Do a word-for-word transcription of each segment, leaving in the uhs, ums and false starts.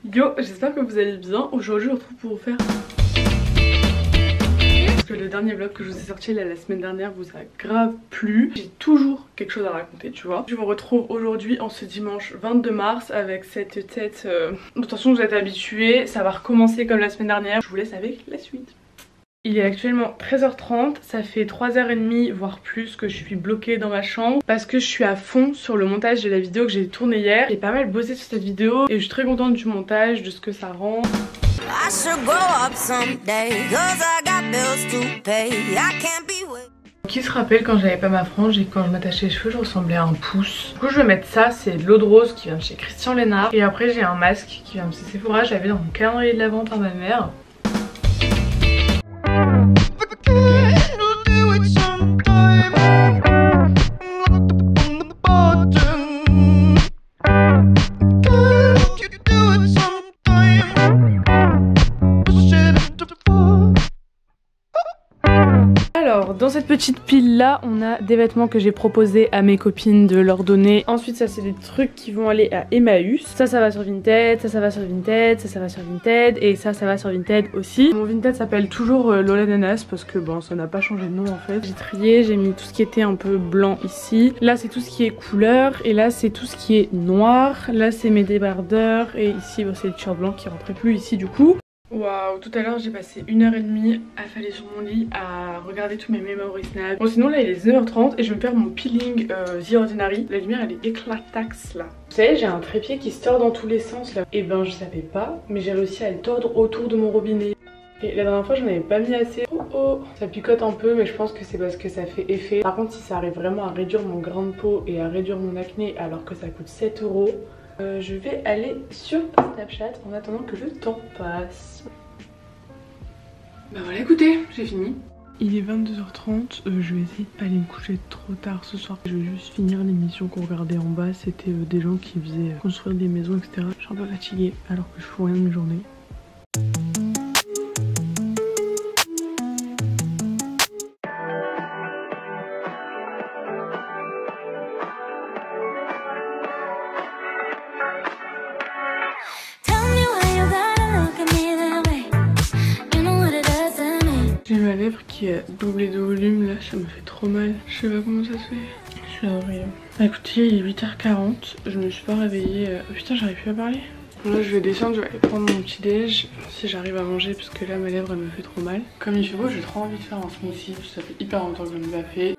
Yo, j'espère que vous allez bien. Aujourd'hui on se retrouve pour vous faire... Parce que le dernier vlog que je vous ai sorti là, la semaine dernière vous a grave plu. J'ai toujours quelque chose à raconter, tu vois. Je vous retrouve aujourd'hui en ce dimanche vingt-deux mars avec cette tête... Euh... De toute façon vous êtes habitués, ça va recommencer comme la semaine dernière. Je vous laisse avec la suite. Il est actuellement treize heures trente, ça fait trois heures trente voire plus que je suis bloquée dans ma chambre parce que je suis à fond sur le montage de la vidéo que j'ai tournée hier. J'ai pas mal bossé sur cette vidéo et je suis très contente du montage, de ce que ça rend. Qui se rappelle quand j'avais pas ma frange et quand je m'attachais les cheveux je ressemblais à un pouce. Du coup je vais mettre ça, c'est de l'eau de rose qui vient de chez Christian Lénard. Et après j'ai un masque qui vient de chez Sephora, j'avais dans mon calendrier de l'avant par ma mère. Alors dans cette petite pile là on a des vêtements que j'ai proposé à mes copines de leur donner. Ensuite ça c'est des trucs qui vont aller à Emmaüs. Ça ça va sur Vinted, ça ça va sur Vinted, ça ça va sur Vinted et ça ça va sur Vinted aussi. Mon Vinted s'appelle toujours euh, Lola Nanas parce que bon ça n'a pas changé de nom en fait. J'ai trié, j'ai mis tout ce qui était un peu blanc ici. Là c'est tout ce qui est couleur et là c'est tout ce qui est noir. Là c'est mes débardeurs et ici bon, c'est le t-shirt blanc qui rentrait plus ici du coup. Waouh, tout à l'heure j'ai passé une heure trente à faller sur mon lit, à regarder tous mes memory snaps. Bon sinon là il est neuf heures trente et je vais me faire mon peeling euh, The Ordinary. La lumière elle est éclataxe là. Vous savez j'ai un trépied qui se tord dans tous les sens là. Et ben je savais pas mais j'ai réussi à le tordre autour de mon robinet. Et la dernière fois j'en avais pas mis assez. Oh oh, ça picote un peu mais je pense que c'est parce que ça fait effet. Par contre si ça arrive vraiment à réduire mon grain de peau et à réduire mon acné alors que ça coûte sept euros, Euh, je vais aller sur Snapchat en attendant que le temps passe. Bah voilà écoutez, j'ai fini. Il est vingt-deux heures trente, euh, je vais essayer de pas aller me coucher trop tard ce soir. Je vais juste finir l'émission qu'on regardait en bas, c'était euh, des gens qui faisaient construire des maisons et cetera. Je suis un peu fatiguée alors que je fous rien de mes journées. J'ai ma lèvre qui a doublé de volume là, ça me fait trop mal. Je sais pas comment ça se fait. Je suis horrible. Bah écoutez, il est huit heures quarante, je me suis pas réveillée. Oh putain, j'arrive plus à parler. Là je vais descendre, je vais aller prendre mon petit déj si j'arrive à manger parce que là ma lèvre elle me fait trop mal. Comme il fait beau, j'ai trop envie de faire un smoothie, ça fait hyper longtemps que je ne l'ai pas fait.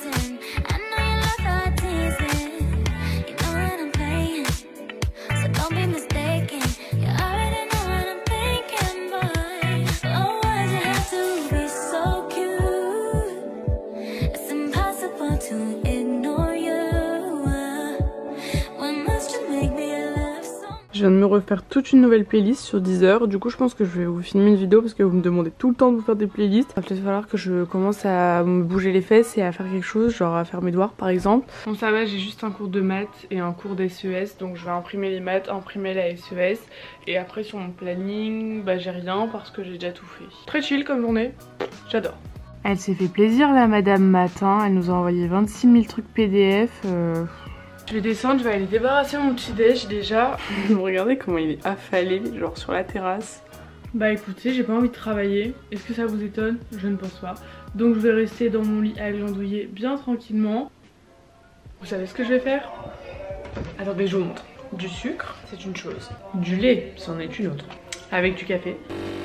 Je viens de me refaire toute une nouvelle playlist sur Deezer. Du coup je pense que je vais vous filmer une vidéo parce que vous me demandez tout le temps de vous faire des playlists. Il va peut-être falloir que je commence à me bouger les fesses et à faire quelque chose, genre à faire mes devoirs par exemple. Bon ça va, j'ai juste un cours de maths et un cours d'S E S. Donc je vais imprimer les maths, imprimer la S E S. Et après sur mon planning, bah j'ai rien parce que j'ai déjà tout fait. Très chill comme journée, j'adore. Elle s'est fait plaisir là madame matin, elle nous a envoyé vingt-six mille trucs P D F. Euh... Je vais descendre, je vais aller débarrasser mon petit déj déjà. Regardez comment il est affalé, genre sur la terrasse. Bah écoutez, j'ai pas envie de travailler. Est-ce que ça vous étonne? Je ne pense pas. Donc je vais rester dans mon lit à glandouiller bien tranquillement. Vous savez ce que je vais faire? Attendez, je vous montre. Du sucre, c'est une chose. Du lait, c'en est une autre. Avec du café.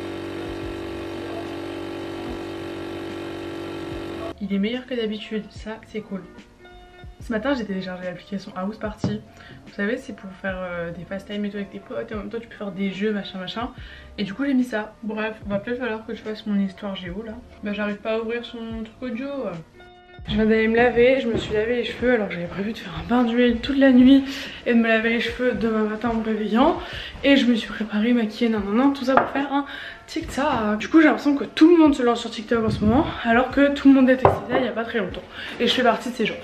Il est meilleur que d'habitude, ça c'est cool. Ce matin j'ai téléchargé l'application House Party. Vous savez c'est pour faire euh, des fast time et tout avec tes potes et en même temps tu peux faire des jeux machin machin. Et du coup j'ai mis ça. Bref, va peut-être falloir que je fasse mon histoire géo là. Bah j'arrive pas à ouvrir son truc audio. Je viens d'aller me laver, je me suis lavé les cheveux alors que j'avais prévu de faire un bain d'huile toute la nuit et de me laver les cheveux demain matin en me réveillant. Et je me suis préparée, maquillée, nan nan nan, tout ça pour faire un TikTok. Du coup j'ai l'impression que tout le monde se lance sur TikTok en ce moment alors que tout le monde a testé ça il y a pas très longtemps. Et je fais partie de ces gens.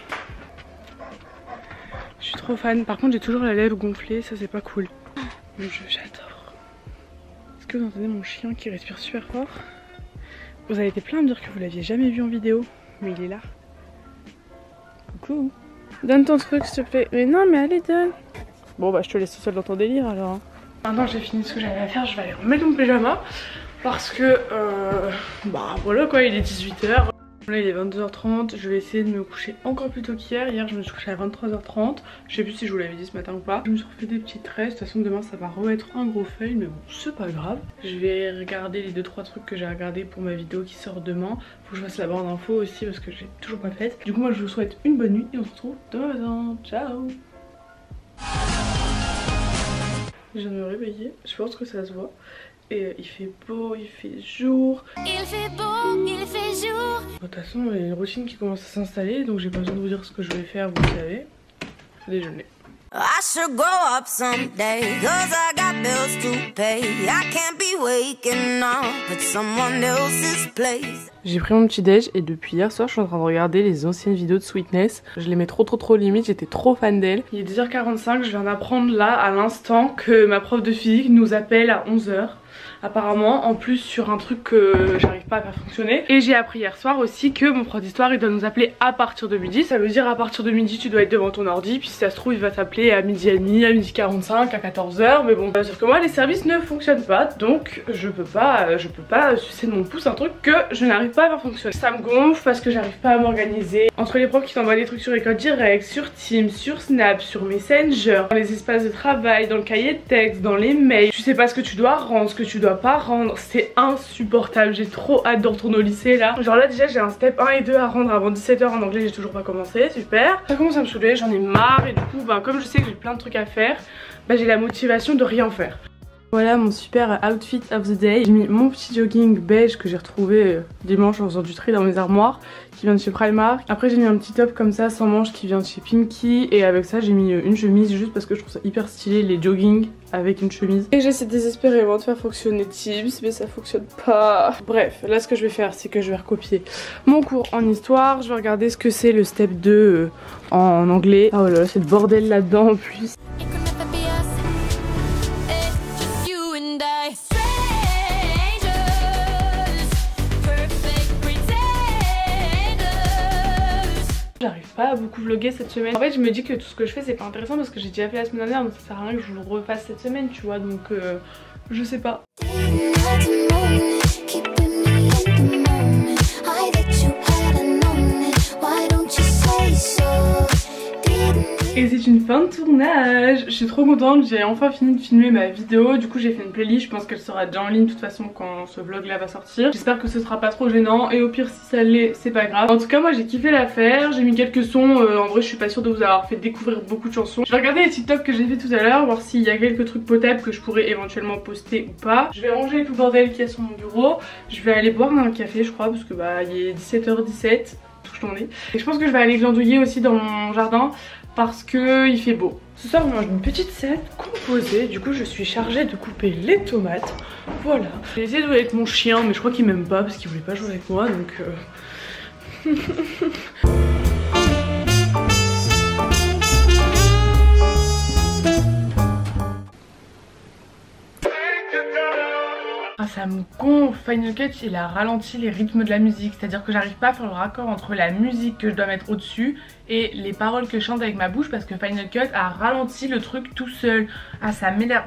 Je suis trop fan. Par contre j'ai toujours la lèvre gonflée, ça c'est pas cool. Mon jeu, j'adore. Est-ce que vous entendez mon chien qui respire super fort? Vous avez été plein à me dire que vous l'aviez jamais vu en vidéo, mais il est là. Coucou. Donne ton truc s'il te plaît. Mais non mais allez donne. Bon bah je te laisse tout seul dans ton délire alors. Maintenant j'ai fini ce que j'avais à faire, je vais aller remettre mon pyjama. Parce que, euh, bah voilà quoi, il est dix-huit heures. Là il est vingt-deux heures trente, je vais essayer de me coucher encore plus tôt qu'hier. Hier je me suis couchée à vingt-trois heures trente. Je sais plus si je vous l'avais dit ce matin ou pas. Je me suis refait des petits traits, de toute façon demain ça va re-être un gros fail, mais bon c'est pas grave. Je vais regarder les deux trois trucs que j'ai regardé pour ma vidéo qui sort demain. Faut que je fasse la barre d'infos aussi parce que j'ai toujours pas faite. Du coup moi je vous souhaite une bonne nuit et on se retrouve demain matin. Ciao. Je viens de me réveiller, je pense que ça se voit. Et euh, il fait beau, il fait jour. Il fait beau, il fait jour. De toute façon, il y a une routine qui commence à s'installer, donc j'ai pas besoin de vous dire ce que je vais faire, vous le savez. Déjeuner. I should grow up someday, cause I got bills to pay. I can't be waking up at someone else's place. J'ai pris mon petit déj et depuis hier soir je suis en train de regarder les anciennes vidéos de Sweetness. Je l'aimais trop trop trop limite, j'étais trop fan d'elle. Il est dix heures quarante-cinq, je viens d'apprendre là à l'instant que ma prof de physique nous appelle à onze heures. Apparemment, en plus sur un truc que j'arrive pas à faire fonctionner. Et j'ai appris hier soir aussi que mon prof d'histoire il doit nous appeler à partir de midi. Ça veut dire à partir de midi tu dois être devant ton ordi. Puis si ça se trouve il va t'appeler à midi et demi, à midi quarante-cinq, à quatorze heures. Mais bon, sauf que moi les services ne fonctionnent pas. Donc je peux pas, je peux pas sucer de mon pouce un truc que je n'arrive pas à faire fonctionner. Ça me gonfle parce que j'arrive pas à m'organiser. Entre les profs qui t'envoient des trucs sur École Direct, sur Teams, sur Snap, sur Messenger, dans les espaces de travail, dans le cahier de texte, dans les mails. Tu sais pas ce que tu dois rendre, ce que tu dois pas rendre, c'est insupportable. J'ai trop hâte de retourner au lycée là. Genre là déjà j'ai un step un et deux à rendre avant dix-sept heures en anglais, j'ai toujours pas commencé, super. Ça commence à me saouler, j'en ai marre et du coup bah, comme je sais que j'ai plein de trucs à faire, bah, j'ai la motivation de rien faire. Voilà mon super outfit of the day. J'ai mis mon petit jogging beige que j'ai retrouvé dimanche en faisant du tri dans mes armoires, qui vient de chez Primark. Après j'ai mis un petit top comme ça sans manches qui vient de chez Pinky. Et avec ça j'ai mis une chemise juste parce que je trouve ça hyper stylé les joggings avec une chemise. Et j'essaie désespérément de faire fonctionner Teams mais ça fonctionne pas. Bref, là ce que je vais faire c'est que je vais recopier mon cours en histoire. Je vais regarder ce que c'est le step deux en anglais. Oh là là c'est le bordel là-dedans en plus. J'arrive pas à beaucoup vlogger cette semaine. En fait je me dis que tout ce que je fais c'est pas intéressant parce que j'ai déjà fait la semaine dernière, donc ça sert à rien que je le refasse cette semaine tu vois, donc euh, je sais pas. Et c'est une fin de tournage. Je suis trop contente, j'ai enfin fini de filmer ma vidéo. Du coup j'ai fait une playlist, je pense qu'elle sera déjà en ligne de toute façon quand ce vlog là va sortir. J'espère que ce sera pas trop gênant et au pire si ça l'est c'est pas grave. En tout cas moi j'ai kiffé l'affaire, j'ai mis quelques sons, euh, en vrai je suis pas sûre de vous avoir fait découvrir beaucoup de chansons. Je vais regarder les TikTok que j'ai fait tout à l'heure, voir s'il y a quelques trucs potables que je pourrais éventuellement poster ou pas. Je vais ranger tout le bordel qu'il y a sur mon bureau. Je vais aller boire un café je crois parce que bah il est dix-sept heures dix-sept. Et je pense que je vais aller glandouiller aussi dans mon jardin parce que il fait beau. Ce soir on mange une petite scène composée, du coup je suis chargée de couper les tomates. Voilà. J'ai essayé de jouer avec mon chien mais je crois qu'il m'aime pas parce qu'il voulait pas jouer avec moi donc... Euh... Ah, ça me gonfle. Final Cut il a ralenti les rythmes de la musique, c'est à dire que j'arrive pas à faire le raccord entre la musique que je dois mettre au dessus et les paroles que je chante avec ma bouche parce que Final Cut a ralenti le truc tout seul. Ah ça m'énerve.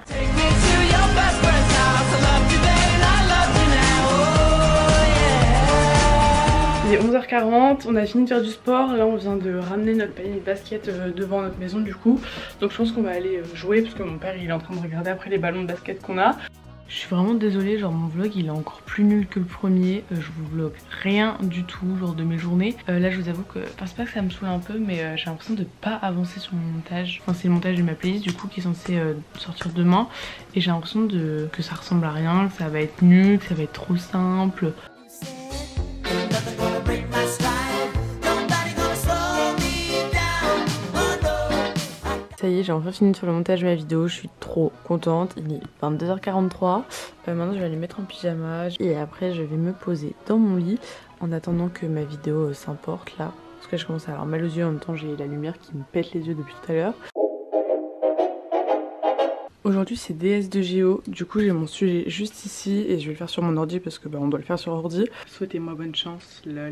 Il est onze heures quarante, on a fini de faire du sport, là on vient de ramener notre panier de basket devant notre maison du coup. Donc je pense qu'on va aller jouer parce que mon père il est en train de regarder après les ballons de basket qu'on a. Je suis vraiment désolée, genre mon vlog il est encore plus nul que le premier, euh, je vous vlog rien du tout genre de mes journées. Euh, là je vous avoue que, enfin c'est pas que ça me saoule un peu mais euh, j'ai l'impression de pas avancer sur mon montage. Enfin c'est le montage de ma playlist du coup qui est censé euh, sortir demain et j'ai l'impression de que ça ressemble à rien, que ça va être nul, que ça va être trop simple. Ça y est, j'ai enfin fini sur le montage de ma vidéo, je suis trop contente. Il est vingt-deux heures quarante-trois. Euh, maintenant je vais aller mettre en pyjama et après je vais me poser dans mon lit en attendant que ma vidéo euh, s'importe là. Parce que je commence à avoir mal aux yeux, en même temps j'ai la lumière qui me pète les yeux depuis tout à l'heure. Aujourd'hui c'est D S de Géo, du coup j'ai mon sujet juste ici et je vais le faire sur mon ordi parce que bah, on doit le faire sur ordi. Souhaitez-moi bonne chance, lol.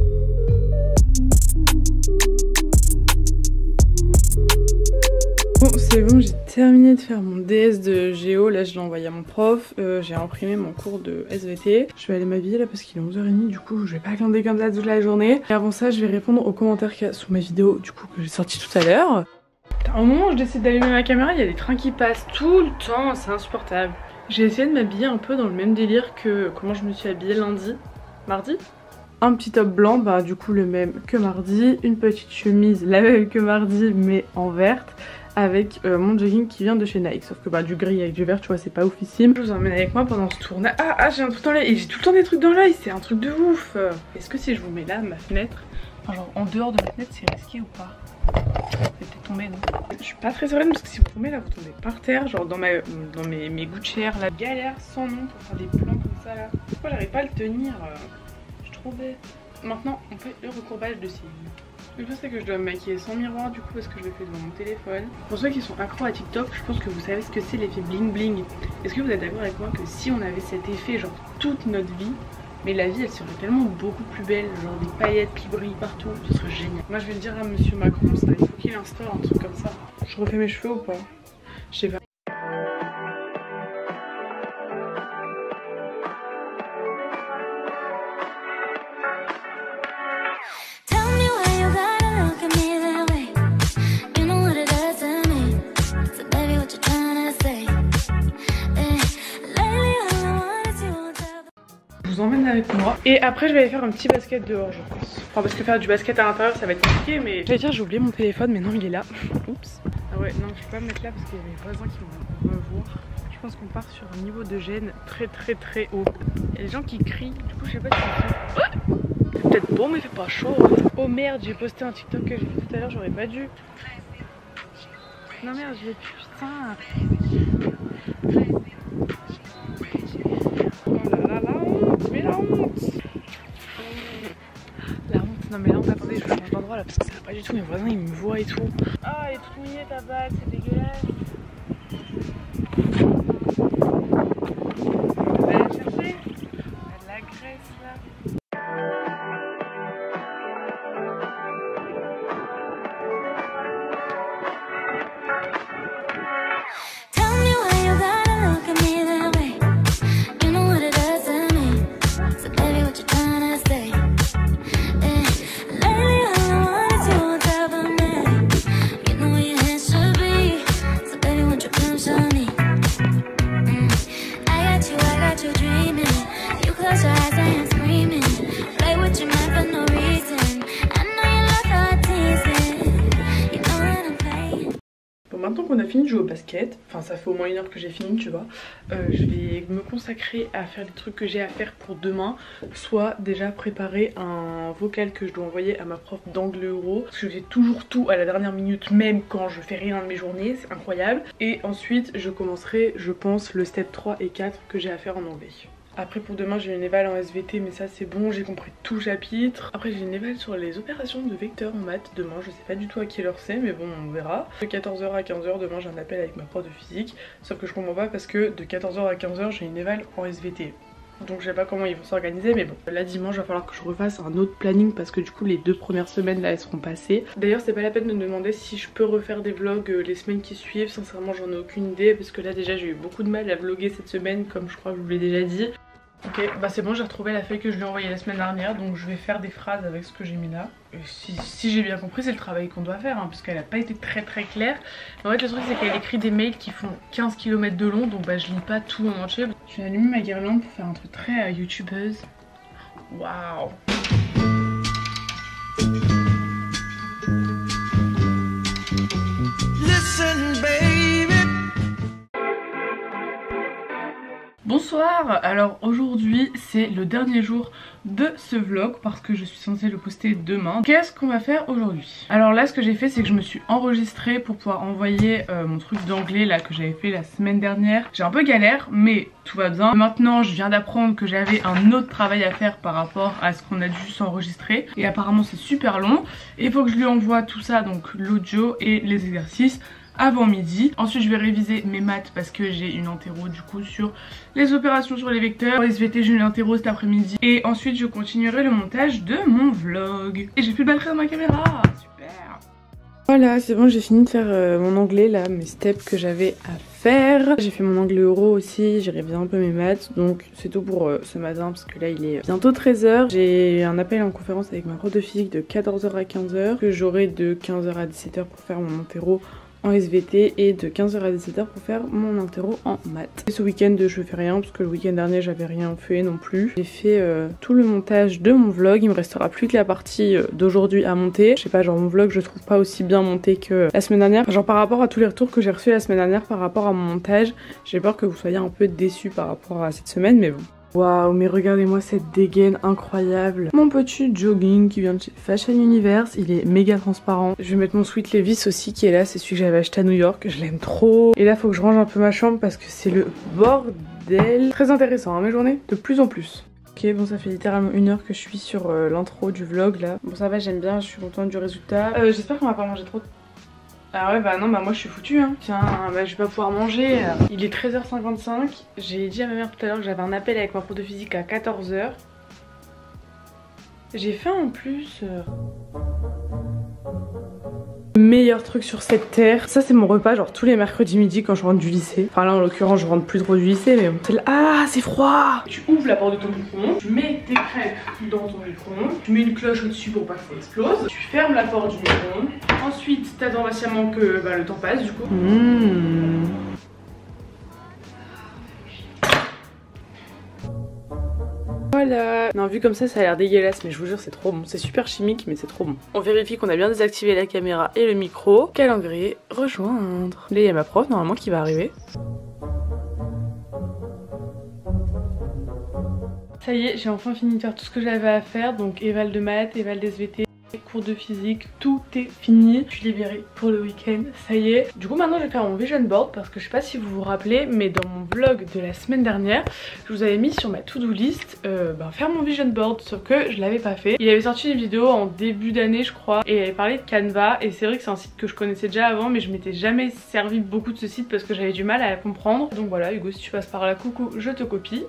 Bon C'est bon, j'ai terminé de faire mon D S de géo, là je l'ai envoyé à mon prof, euh, j'ai imprimé mon cours de S V T. Je vais aller m'habiller là parce qu'il est onze heures trente, du coup je vais pas glander comme ça toute la journée. Et avant ça je vais répondre aux commentaires qu'il y a sous ma vidéo du coup que j'ai sorti tout à l'heure. Au moment où je décide d'allumer ma caméra, il y a des trains qui passent tout le temps, c'est insupportable. J'ai essayé de m'habiller un peu dans le même délire que comment je me suis habillée lundi, mardi. Un petit top blanc, bah du coup le même que mardi, une petite chemise la même que mardi mais en verte, avec euh, mon jogging qui vient de chez Nike, sauf que bah du gris avec du vert tu vois c'est pas oufissime. Je vous emmène avec moi pendant ce tournage. Ah ah j'ai un truc dans l'œil, et j'ai tout le temps des trucs dans l'œil, c'est un truc de ouf. Est-ce que si je vous mets là ma fenêtre, enfin genre en dehors de ma fenêtre c'est risqué ou pas? Peut-être tomber non? Je suis pas très sereine parce que si vous tombez là vous tombez par terre, genre dans, ma, dans mes, mes goûts de chair, la galère sans nom pour faire des plans comme ça là. Pourquoi j'arrive pas à le tenir? Je suis trop bête. Maintenant on fait le recourbage de cils. Le truc c'est que je dois me maquiller sans miroir du coup parce que je le fais devant mon téléphone. Pour ceux qui sont accros à TikTok, je pense que vous savez ce que c'est l'effet bling bling. Est-ce que vous êtes d'accord avec moi que si on avait cet effet genre toute notre vie, mais la vie elle serait tellement beaucoup plus belle, genre des paillettes qui brillent partout, ce serait génial. Moi je vais le dire à monsieur Macron, ça, il faut qu'il instaure un truc comme ça. Je refais mes cheveux ou pas? Je sais pas. Je vous emmène avec moi et après je vais aller faire un petit basket dehors je pense. Enfin parce que faire du basket à l'intérieur ça va être compliqué, mais j'allais dire j'ai oublié mon téléphone mais non il est là. Oups. Ah ouais non je peux pas me mettre là parce qu'il y a mes voisins qui vont me voir. Je pense qu'on part sur un niveau de gêne très très très haut. Il y a des gens qui crient, du coup je sais pas si c'est oh c'est peut-être beau mais il fait pas chaud. Oh merde j'ai posté un TikTok que j'ai fait tout à l'heure, j'aurais pas dû. Non merde je l'ai plus, putain. La honte, non mais là attendez je change d'endroit là parce que ça va pas du tout, mes voisins ils me voient et tout. Ah elle est toute mouillée ta bague, c'est dégueulasse. On va la chercher. On a de la graisse là. Maintenant qu'on a fini de jouer au basket, enfin ça fait au moins une heure que j'ai fini tu vois, euh, je vais me consacrer à faire les trucs que j'ai à faire pour demain. Soit déjà préparer un vocal que je dois envoyer à ma prof d'anglais euro, parce que je fais toujours tout à la dernière minute même quand je fais rien de mes journées, c'est incroyable. Et ensuite je commencerai je pense le step trois et quatre que j'ai à faire en anglais. Après pour demain j'ai une éval en S V T mais ça c'est bon, j'ai compris tout le chapitre. Après j'ai une éval sur les opérations de vecteurs en maths demain, je sais pas du tout à quelle heure c'est mais bon on verra. De quatorze heures à quinze heures demain j'ai un appel avec ma prof de physique, sauf que je comprends pas parce que de quatorze heures à quinze heures j'ai une éval en S V T. Donc je sais pas comment ils vont s'organiser mais bon. Là dimanche il va falloir que je refasse un autre planning parce que du coup les deux premières semaines là elles seront passées. D'ailleurs c'est pas la peine de me demander si je peux refaire des vlogs les semaines qui suivent, sincèrement j'en ai aucune idée parce que là déjà j'ai eu beaucoup de mal à vlogger cette semaine comme je crois que je vous l'ai déjà dit. Ok, bah c'est bon, j'ai retrouvé la feuille que je lui ai envoyée la semaine dernière, donc je vais faire des phrases avec ce que j'ai mis là. Et si, si j'ai bien compris, c'est le travail qu'on doit faire, hein, parce qu'elle a pas été très très claire. Mais en fait, le truc, c'est qu'elle écrit des mails qui font quinze kilomètres de long, donc bah je lis pas tout en entier. Je vais allumer ma guirlande pour faire un truc très euh, youtubeuse. Waouh! Listen, baby. Bonsoir, alors aujourd'hui c'est le dernier jour de ce vlog parce que je suis censée le poster demain. Qu'est-ce qu'on va faire aujourd'hui? Alors là ce que j'ai fait c'est que je me suis enregistrée pour pouvoir envoyer euh, mon truc d'anglais là que j'avais fait la semaine dernière. J'ai un peu galère mais tout va bien. Maintenant je viens d'apprendre que j'avais un autre travail à faire par rapport à ce qu'on a dû s'enregistrer et apparemment c'est super long. Et il faut que je lui envoie tout ça, donc l'audio et les exercices, avant midi. Ensuite je vais réviser mes maths parce que j'ai une interro du coup sur les opérations sur les vecteurs. S V T j'ai une interro cet après-midi. Et ensuite je continuerai le montage de mon vlog. Et j'ai plus de batterie dans ma caméra, super. Voilà, c'est bon, j'ai fini de faire euh, mon anglais là, mes steps que j'avais à faire. J'ai fait mon anglais euro aussi, j'ai révisé un peu mes maths, donc c'est tout pour euh, ce matin parce que là il est bientôt treize heures. J'ai un appel en conférence avec ma prof de physique de quatorze heures à quinze heures, que j'aurai de quinze heures à dix-sept heures pour faire mon interro en S V T et de quinze heures à dix-sept heures pour faire mon interro en maths. Et ce week-end je fais rien parce que le week-end dernier j'avais rien fait non plus. J'ai fait euh, tout le montage de mon vlog, il me restera plus que la partie euh, d'aujourd'hui à monter. Je sais pas, genre mon vlog je trouve pas aussi bien monté que la semaine dernière. Genre par rapport à tous les retours que j'ai reçus la semaine dernière par rapport à mon montage, j'ai peur que vous soyez un peu déçus par rapport à cette semaine, mais bon. Waouh, mais regardez-moi cette dégaine incroyable. Mon petit jogging qui vient de chez Fashion Universe, il est méga transparent. Je vais mettre mon sweat Levi's aussi qui est là, c'est celui que j'avais acheté à New York, je l'aime trop. Et là faut que je range un peu ma chambre parce que c'est le bordel. Très intéressant hein, mes journées, de plus en plus. Ok, bon ça fait littéralement une heure que je suis sur euh, l'intro du vlog là. Bon ça va, j'aime bien, je suis contente du résultat. Euh, J'espère qu'on va pas manger trop de... Ah ouais bah non bah moi je suis foutue hein. Tiens bah je vais pas pouvoir manger. Il est treize heures cinquante-cinq. J'ai dit à ma mère tout à l'heure que j'avais un appel avec ma prof de physique à quatorze heures. J'ai faim en plus. Meilleur truc sur cette terre. Ça c'est mon repas genre tous les mercredis midi quand je rentre du lycée. Enfin là en l'occurrence je rentre plus trop du lycée mais bon. Ah c'est froid. Tu ouvres la porte de ton micro-ondes, tu mets tes crêpes dans ton micro-ondes, tu mets une cloche au dessus pour pas que ça explose, tu fermes la porte du micro-ondes, ensuite t'attends patiemment que bah, le temps passe du coup. Mmh. Voilà. Non vu comme ça ça a l'air dégueulasse mais je vous jure c'est trop bon. C'est super chimique mais c'est trop bon. On vérifie qu'on a bien désactivé la caméra et le micro. Calendrier rejoindre. Là il y a ma prof normalement qui va arriver. Ça y est j'ai enfin fini de faire tout ce que j'avais à faire. Donc éval de maths, éval d'S V T, cours de physique, tout est fini. Je suis libérée pour le week-end, ça y est. Du coup maintenant je vais faire mon vision board parce que je sais pas si vous vous rappelez mais dans mon vlog de la semaine dernière je vous avais mis sur ma to-do list euh, ben, faire mon vision board, sauf que je l'avais pas fait. Il avait sorti une vidéo en début d'année je crois et il avait parlé de Canva et c'est vrai que c'est un site que je connaissais déjà avant mais je m'étais jamais servi beaucoup de ce site parce que j'avais du mal à comprendre. Donc voilà Hugo, si tu passes par là, coucou, je te copie.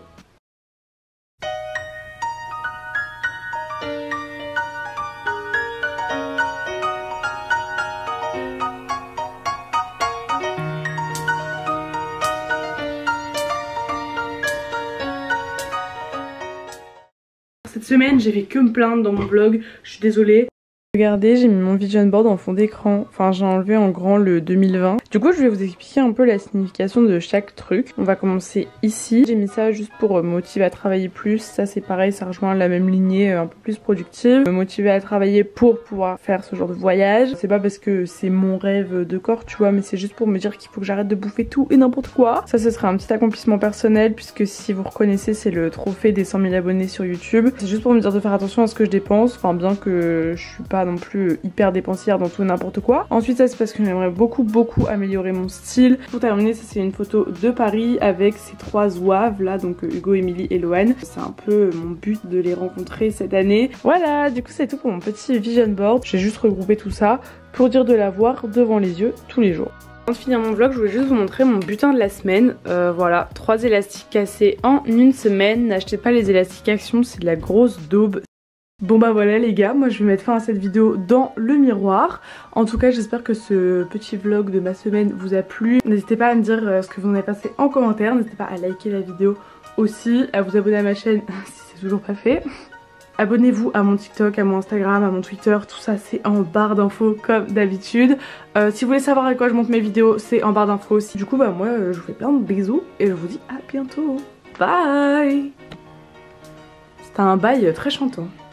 Cette semaine j'ai fait que me plaindre dans mon vlog, je suis désolée. Regardez, j'ai mis mon vision board en fond d'écran, enfin j'ai enlevé en grand le deux mille vingt. Du coup je vais vous expliquer un peu la signification de chaque truc. On va commencer ici. J'ai mis ça juste pour me motiver à travailler plus. Ça c'est pareil, ça rejoint la même lignée un peu plus productive. Me motiver à travailler pour pouvoir faire ce genre de voyage. C'est pas parce que c'est mon rêve de corps tu vois, mais c'est juste pour me dire qu'il faut que j'arrête de bouffer tout et n'importe quoi. Ça ce serait un petit accomplissement personnel puisque si vous reconnaissez c'est le trophée des cent mille abonnés sur YouTube. C'est juste pour me dire de faire attention à ce que je dépense, enfin bien que je suis pas non plus hyper dépensière dans tout n'importe quoi. Ensuite ça c'est parce que j'aimerais beaucoup beaucoup améliorer mon style. Pour terminer ça c'est une photo de Paris avec ces trois zouaves là, donc Hugo, Émilie et Loane. C'est un peu mon but de les rencontrer cette année. Voilà, du coup c'est tout pour mon petit vision board. J'ai juste regroupé tout ça pour dire de l'avoir devant les yeux tous les jours. Avant de finir mon vlog, je voulais juste vous montrer mon butin de la semaine. Euh, voilà, trois élastiques cassés en une semaine. N'achetez pas les élastiques Action, c'est de la grosse daube. Bon bah voilà les gars, moi je vais mettre fin à cette vidéo dans le miroir. En tout cas j'espère que ce petit vlog de ma semaine vous a plu. N'hésitez pas à me dire ce que vous en avez pensé en commentaire. N'hésitez pas à liker la vidéo aussi, à vous abonner à ma chaîne si c'est toujours pas fait. Abonnez-vous à mon TikTok, à mon Instagram, à mon Twitter, tout ça c'est en barre d'infos comme d'habitude. Euh, si vous voulez savoir à quoi je monte mes vidéos, c'est en barre d'infos aussi. Du coup bah moi je vous fais plein de bisous et je vous dis à bientôt. Bye. C'était un bail très chantant.